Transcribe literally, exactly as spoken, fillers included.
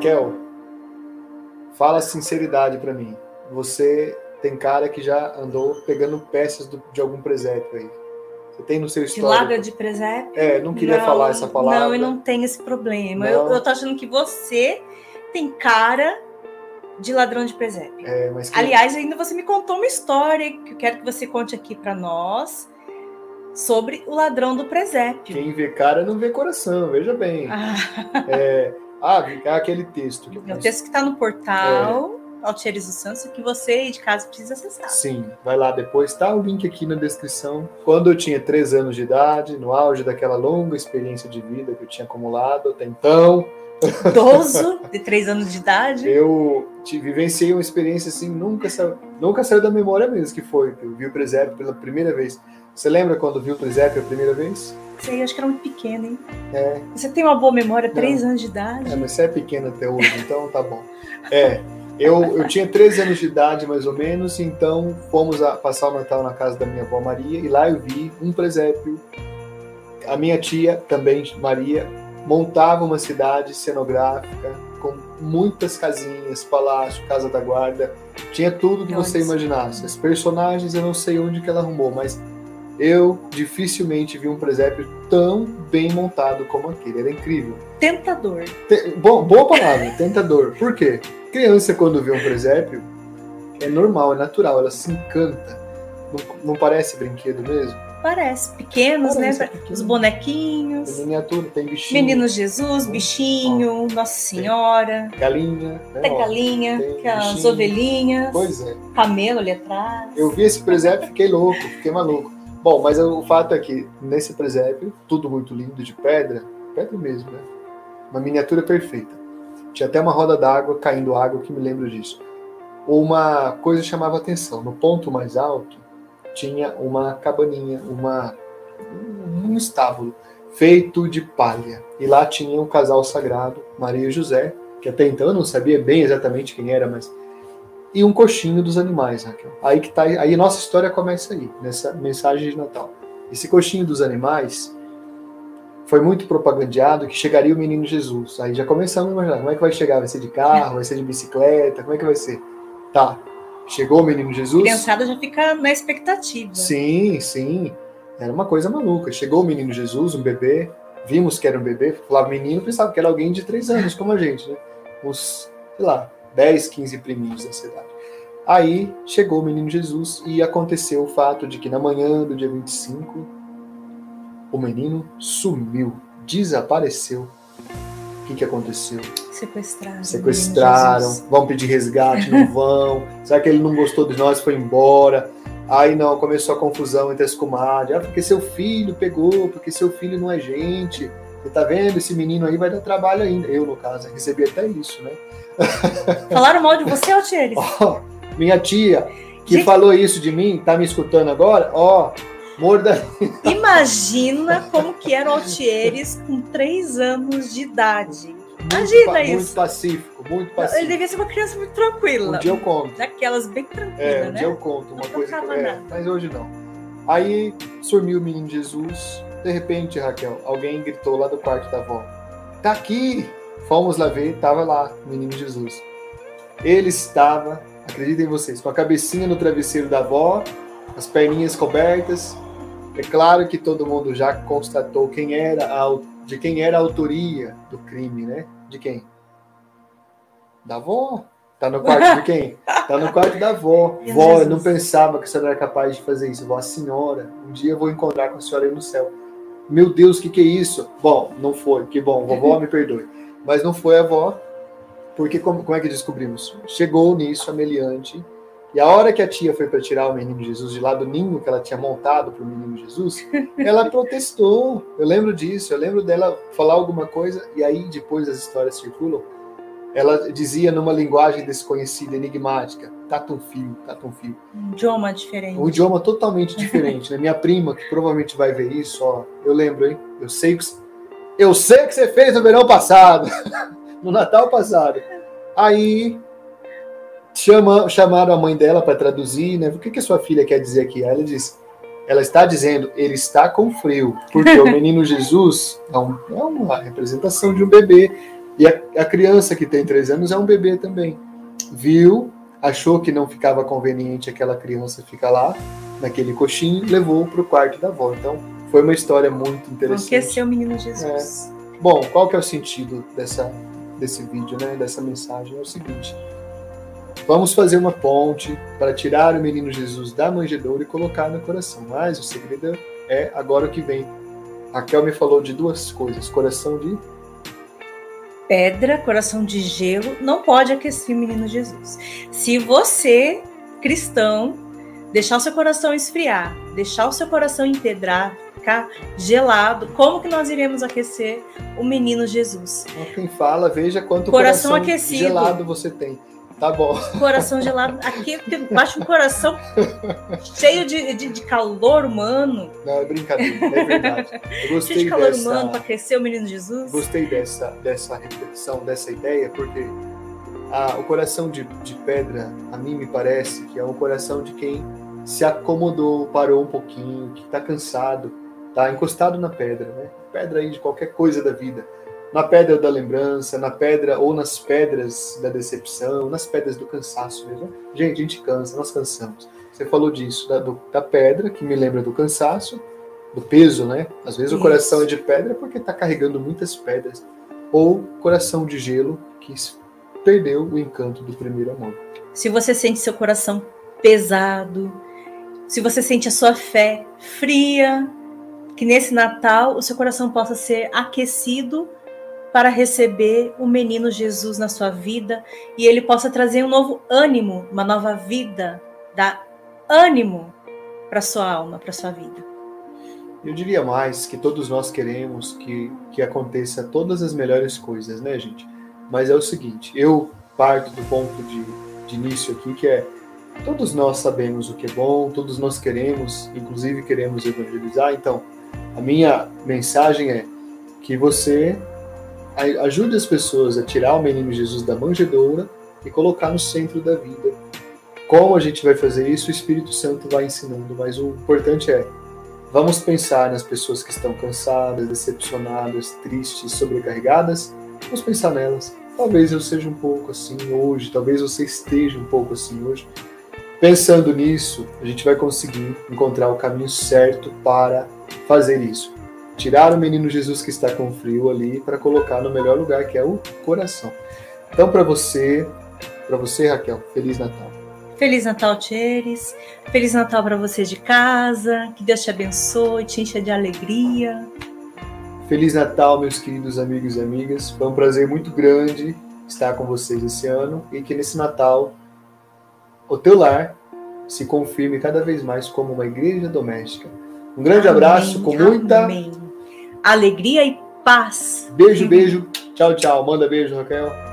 Raquel, fala a sinceridade pra mim. Você tem cara que já andou pegando peças do, de algum presépio aí. Você tem no seu histórico... De ladra de presépio? É, não queria não, falar essa palavra. Não, eu não tenho esse problema. Não. Eu, eu tô achando que você tem cara de ladrão de presépio. É, mas que... Aliás, ainda você me contou uma história que eu quero que você conte aqui pra nós sobre o ladrão do presépio. Quem vê cara não vê coração, veja bem. Ah, É, ah, aquele texto. Que é o texto que está no portal... É. Altieres dos Santos, que você aí de casa precisa acessar. Sim, vai lá depois, tá o link aqui na descrição. Quando eu tinha três anos de idade, no auge daquela longa experiência de vida que eu tinha acumulado até então... Idoso, de três anos de idade. Eu te, vivenciei uma experiência assim, nunca saiu, nunca saiu da memória mesmo, que foi, que eu vi o presépio pela primeira vez. Você lembra quando viu o presépio a primeira vez? Sei, acho que era muito pequeno, hein? É. Você tem uma boa memória, três Não. anos de idade. É, mas você é pequeno até hoje, então tá bom. É, eu, eu tinha treze anos de idade, mais ou menos, então fomos a, passar o Natal na casa da minha avó Maria, e lá eu vi um presépio. A minha tia, também Maria, montava uma cidade cenográfica com muitas casinhas, palácio, casa da guarda, tinha tudo que você imaginasse. Os personagens eu não sei onde que ela arrumou, mas eu dificilmente vi um presépio tão bem montado como aquele, era incrível. Tentador. Te... Bom, boa palavra, tentador. Por quê? Criança quando vê um presépio, é normal, é natural, ela se encanta. Não, não parece brinquedo mesmo? Parece, pequenos, Parece, né? é pequeno. Os bonequinhos. Tem miniatura, tem bichinho. Menino Jesus, bichinho, Nossa Senhora. Tem galinha. Né? Tem galinha, tem tem as bichinho. Ovelhinhas. Pois é. Camelo ali atrás. Eu vi esse presépio e fiquei louco, fiquei maluco. Bom, mas o fato é que nesse presépio, tudo muito lindo, de pedra, pedra mesmo, né? Uma miniatura perfeita. Tinha até uma roda d'água, caindo água, que me lembro disso. Uma coisa chamava atenção. No ponto mais alto, tinha uma cabaninha, uma, um estábulo feito de palha. E lá tinha um casal sagrado, Maria e José, que até então eu não sabia bem exatamente quem era, mas... E um coxinho dos animais, Raquel. Aí que tá, aí nossa história começa aí, nessa mensagem de Natal. Esse coxinho dos animais foi muito propagandeado que chegaria o menino Jesus. Aí já começamos a imaginar, como é que vai chegar? Vai ser de carro, vai ser de bicicleta, como é que vai ser? Tá. Chegou o menino Jesus. A criançada já fica na expectativa. Sim, sim. Era uma coisa maluca. Chegou o menino Jesus, um bebê. Vimos que era um bebê. Falava menino, pensava que era alguém de três anos, como a gente, né? Uns, sei lá, dez, quinze priminhos da cidade. Aí chegou o menino Jesus e aconteceu o fato de que na manhã do dia vinte e cinco, o menino sumiu, desapareceu. O que, que aconteceu? Sequestraram. Sequestraram, vão pedir resgate, não vão. Será que ele não gostou de nós, foi embora? Aí não, começou a confusão entre as comadres. Ah, porque seu filho pegou, porque seu filho não é gente. Você tá vendo? Esse menino aí vai dar trabalho ainda. Eu, no caso, recebi até isso, né? Falaram mal de você, Altieres? Oh, minha tia, que Gente... falou isso de mim, tá me escutando agora? Ó, oh, morda. Imagina como que era o Altieres com três anos de idade. Imagina muito, isso. Muito pacífico, muito pacífico. Ele devia ser uma criança muito tranquila. Um dia eu conto. Daquelas bem tranquilas, é, um né? dia eu conto uma não coisa que eu... nada. Mas hoje não. Aí sumiu o menino Jesus. De repente, Raquel, alguém gritou lá do quarto da avó. Tá aqui! Fomos lá ver, tava lá o menino Jesus. Ele estava, acreditem vocês, com a cabecinha no travesseiro da avó, as perninhas cobertas. É claro que todo mundo já constatou quem era a, de quem era a autoria do crime, né? De quem? Da avó. Tá no quarto de quem? Tá no quarto da avó. Vó, eu não pensava que a senhora era capaz de fazer isso. Vó, a senhora, um dia eu vou encontrar com a senhora aí no céu. Meu Deus, o que, que é isso? Bom, não foi, que bom, vovó me perdoe. Mas não foi a avó, porque como, como é que descobrimos? Chegou nisso a meliante, e a hora que a tia foi para tirar o menino Jesus de lá do ninho que ela tinha montado para o menino Jesus, ela protestou. Eu lembro disso, eu lembro dela falar alguma coisa, e aí depois as histórias circulam, ela dizia numa linguagem desconhecida, enigmática, tata um fio, tata um fio. Um idioma diferente. Um idioma totalmente diferente, né? Minha prima, que provavelmente vai ver isso, ó, eu lembro, hein? Eu sei que, eu sei que você fez no verão passado, no Natal passado. Aí chama, chamaram a mãe dela para traduzir, né? O que, que a sua filha quer dizer aqui? Aí ela disse, ela está dizendo, ele está com frio, porque o menino Jesus é, um, é uma representação de um bebê E a, a criança que tem três anos é um bebê também. Viu, achou que não ficava conveniente aquela criança ficar lá, naquele coxinho, levou para o quarto da avó. Então, foi uma história muito interessante. Aqueceu o menino Jesus. É. Bom, qual que é o sentido dessa, desse vídeo, né, dessa mensagem? É o seguinte: vamos fazer uma ponte para tirar o menino Jesus da manjedoura e colocar no coração. Mas o segredo é agora o que vem. Raquel me falou de duas coisas: coração de pedra, coração de gelo, não pode aquecer o menino Jesus. Se você, cristão, deixar o seu coração esfriar, deixar o seu coração empedrar, ficar gelado, como que nós iremos aquecer o menino Jesus? Quem fala, veja quanto coração, coração aquecido. gelado você tem. Tá bom. Coração gelado. Aqui baixa um coração cheio de, de, de calor humano. Não, é brincadeira, é verdade. Eu gostei cheio de calor dessa, humano para aquecer o menino Jesus. Gostei dessa, dessa reflexão, dessa ideia, porque ah, o coração de, de pedra, a mim me parece que é um coração de quem se acomodou, parou um pouquinho, que está cansado, está encostado na pedra, né? Pedra aí de qualquer coisa da vida. Na pedra da lembrança, na pedra ou nas pedras da decepção, nas pedras do cansaço mesmo. Gente, a gente cansa, nós cansamos. Você falou disso, da, do, da pedra, que me lembra do cansaço, do peso, né? Às vezes Isso. o coração é de pedra porque está carregando muitas pedras. Ou coração de gelo, que perdeu o encanto do primeiro amor. Se você sente seu coração pesado, se você sente a sua fé fria, que nesse Natal o seu coração possa ser aquecido para receber o menino Jesus na sua vida e ele possa trazer um novo ânimo, uma nova vida, dar ânimo para sua alma, para sua vida. Eu diria mais que todos nós queremos que, que aconteça todas as melhores coisas, né, gente? Mas é o seguinte, eu parto do ponto de, de início aqui, que é todos nós sabemos o que é bom, todos nós queremos, inclusive queremos evangelizar, então a minha mensagem é que você ajude as pessoas a tirar o menino Jesus da manjedoura e colocar no centro da vida. Como a gente vai fazer isso, o Espírito Santo vai ensinando, mas o importante é, vamos pensar nas pessoas que estão cansadas, decepcionadas, tristes, sobrecarregadas, vamos pensar nelas. Talvez eu seja um pouco assim hoje, talvez você esteja um pouco assim hoje. Pensando nisso, a gente vai conseguir encontrar o caminho certo para fazer isso. Tirar o menino Jesus que está com frio ali para colocar no melhor lugar, que é o coração. Então, para você, para você, Raquel, Feliz Natal. Feliz Natal, Tcheres. Feliz Natal para você de casa. Que Deus te abençoe, te encha de alegria. Feliz Natal, meus queridos amigos e amigas. Foi um prazer muito grande estar com vocês esse ano e que nesse Natal o teu lar se confirme cada vez mais como uma igreja doméstica. Um grande amém, abraço, com muita amém. Alegria e paz. Beijo, beijo. Tchau, tchau. Manda beijo, Raquel.